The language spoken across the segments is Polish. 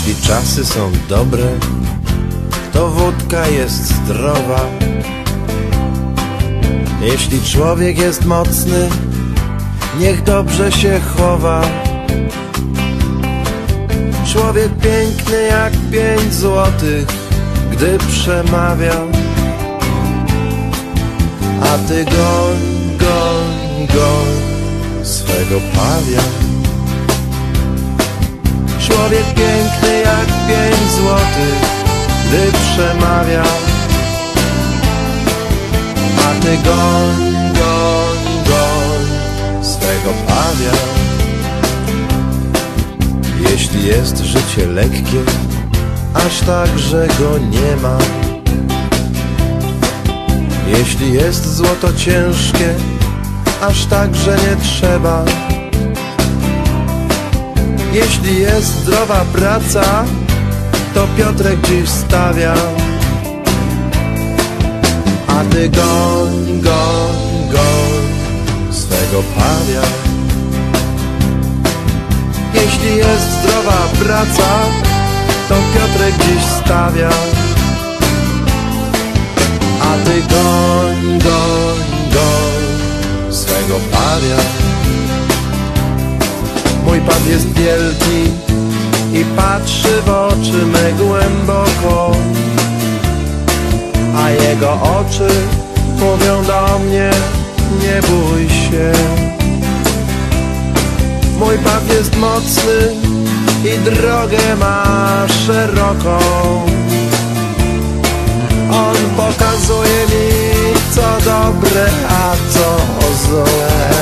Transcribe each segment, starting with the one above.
Jeśli czasy są dobre, to wódka jest zdrowa. Jeśli człowiek jest mocny, niech dobrze się chowa. Człowiek piękny jak 5 złotych, gdy przemawia. A ty goń, goń, goń swego pawia. Człowiek piękny jak 5 złotych, gdy przemawia. A ty goń, goń, goń swego pawia. Jeśli jest życie lekkie, aż tak, że go nie ma. Jeśli jest złoto ciężkie, aż tak, że nie trzeba. Jeśli jest zdrowa praca, to Piotrek dziś stawia. A ty goń, goń, goń swego pawia. Jeśli jest zdrowa praca, to Piotrek dziś stawia. A ty goń, goń, goń swego pawia. Mój paw jest wielki i patrzy w oczy me głęboko, a jego oczy mówią do mnie: nie bój się. Mój paw jest mocny i drogę ma szeroką. On pokazuje mi, co dobre, a co złe.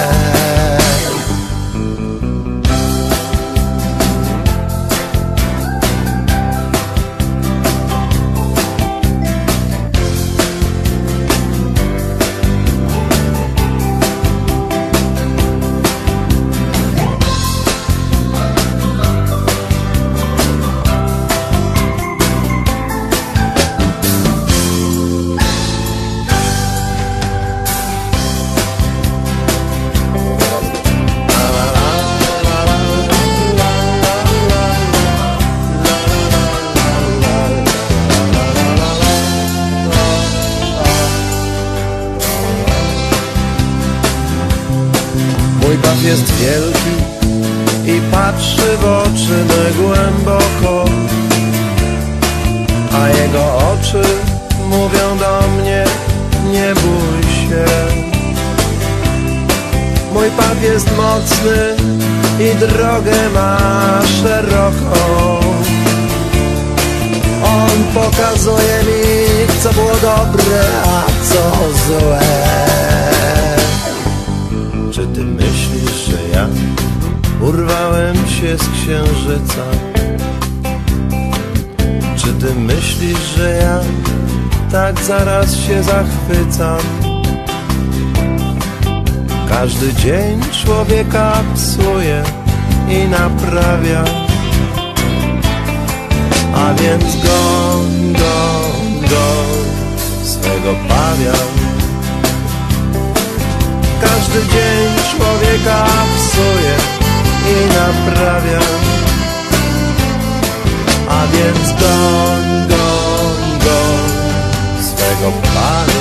Mój paw jest wielki i patrzy w oczy me głęboko, a jego oczy mówią do mnie: nie bój się. Mój paw jest mocny i drogę ma szeroką. On pokazuje mi, co było dobre, a co złe. Czy ty myślisz, że ja urwałem się z księżyca? Czy ty myślisz, że ja tak zaraz się zachwycam? Każdy dzień człowieka psuje i naprawia. A więc goń, goń, goń swego pawia. Każdy dzień człowieka psuje i naprawia. A więc goń, goń, goń swego Pana.